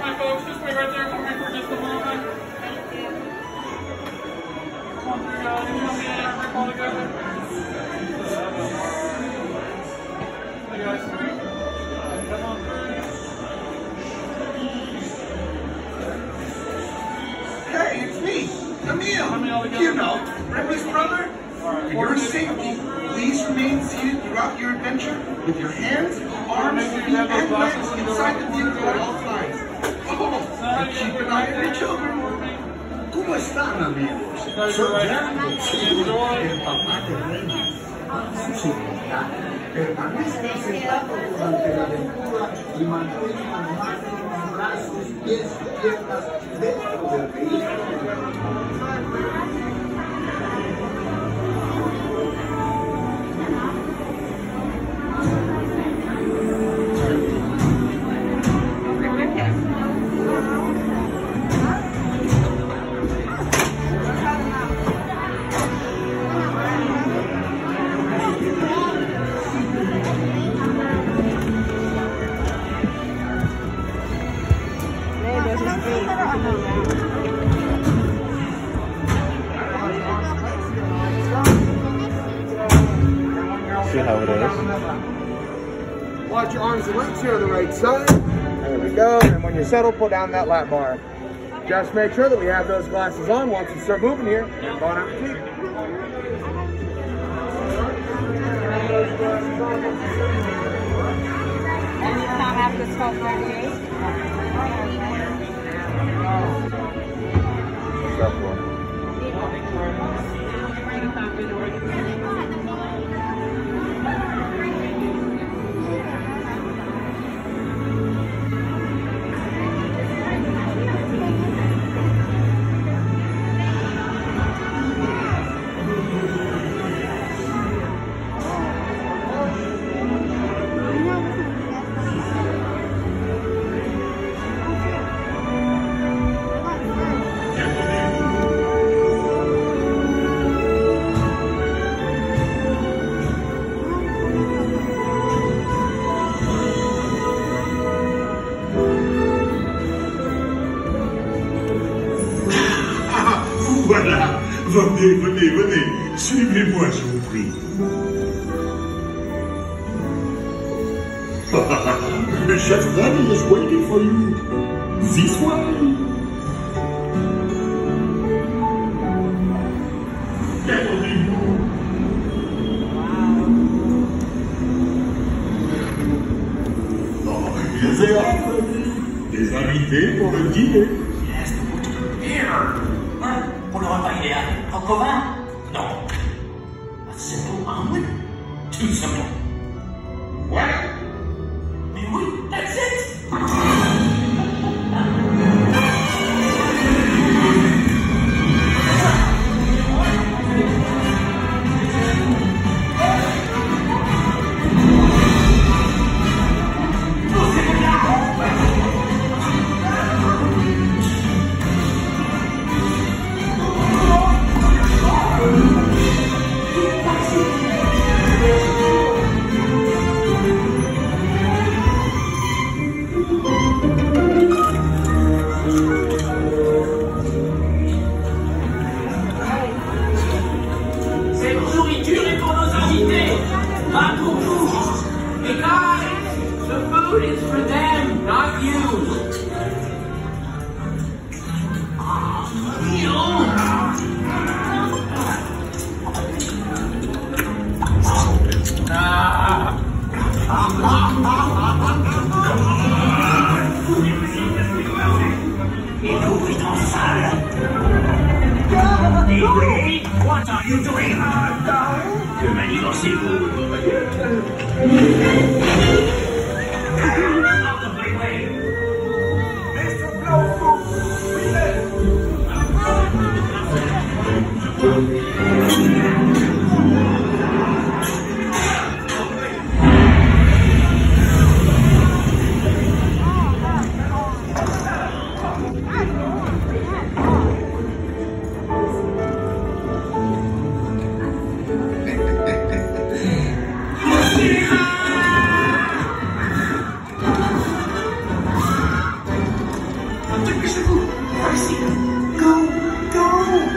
my folks. Just wait right there for me for just a moment. Come on through, guys. You want me to rip all together? Hey, guys. Come on through. Hey, it's me, Emil. You know, Remy's brother. For your safety, please remain seated throughout your adventure with your hands, arms, feet, and legs inside the vehicle at all times. Oh, and keep an eye on your children. ¿Cómo están, amigos? Soy Jack, el papá de Remy. Su hija, permanezca sentado durante la aventura y mantenga las manos, brazos, pies y piernas dentro del vehículo. See how it is. Watch your arms and legs here on the right side. There we go. And when you're settled, pull down that lap bar. Just make sure that we have those glasses on once we start moving here. Bon appetit. And you count after 12:38. Voilà, venez, suivez-moi, je vous prie. Chef Remy is waiting for you. This way. Oh, here they are, des invités pour le dîner. Yes, here. Pour le repas idéal, en commun? Non. A simple omelet? Too simple. What? Mais oui, that's it! Not for food. Hey guys, the food is for them, not you. What are you doing? Que manigocez-vous? Out of my way! Mr. Blowfoot, Dépêchez-vous. Ici. Go, go.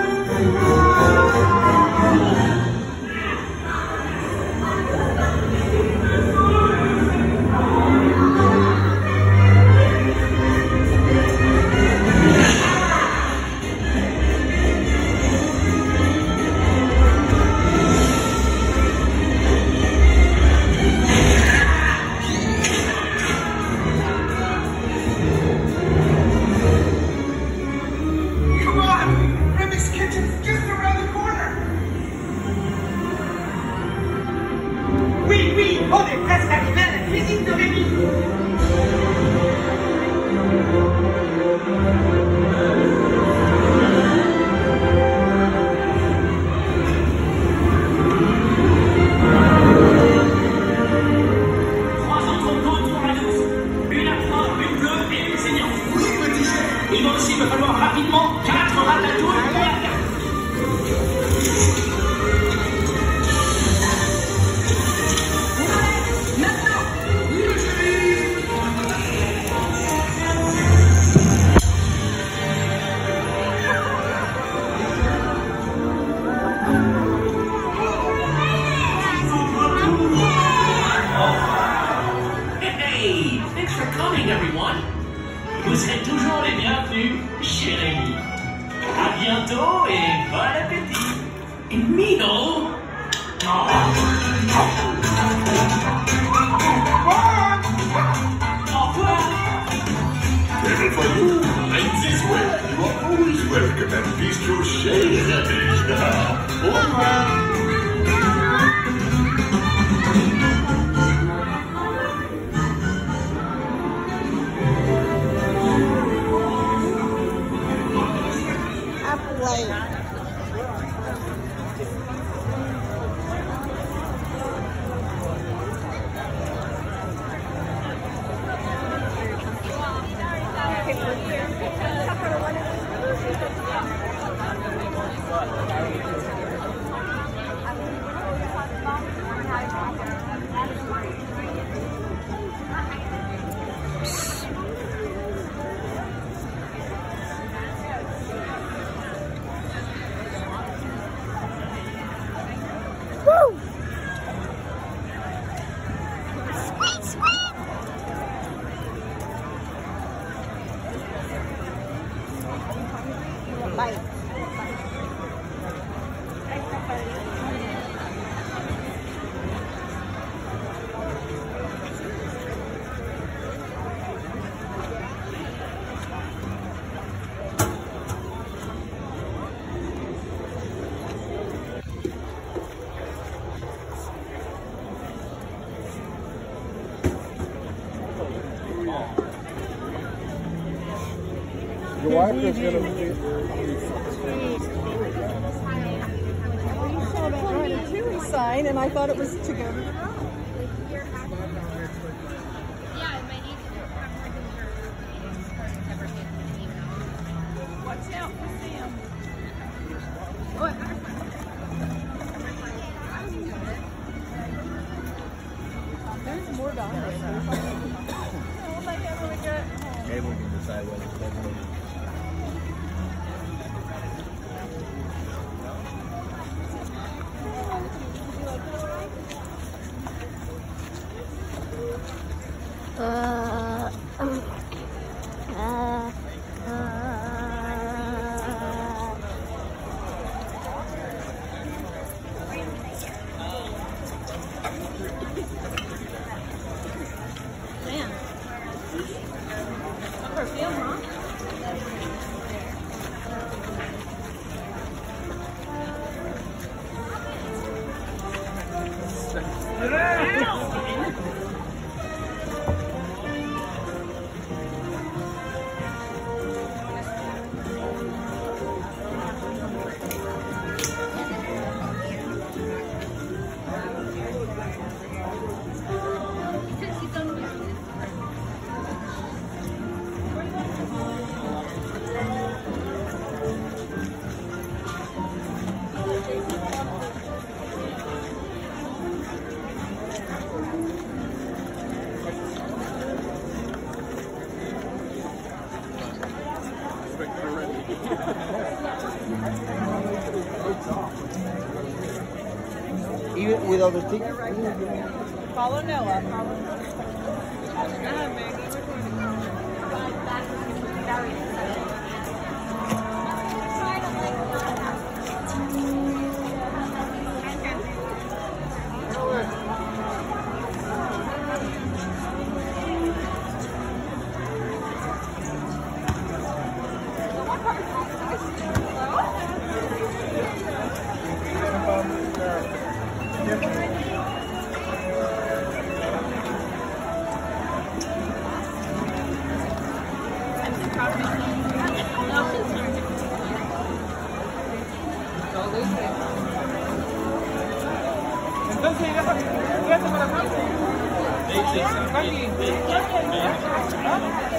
Vous serez toujours les bienvenus chez Rémi. À bientôt et bon appétit. Et Mino. Au revoir. And for you, right this way. You are always welcome and pleased to share Rémi. Au revoir. Your wife is going to be... You saw that Ratatouille sign, and I thought it was to go to the rock. Watch out for Sam. There's more dinosaurs. What the heck we got? Maybe we can decide whether it's definitely. Even with other tickets? Follow Noah. Entonces, ya te para acá.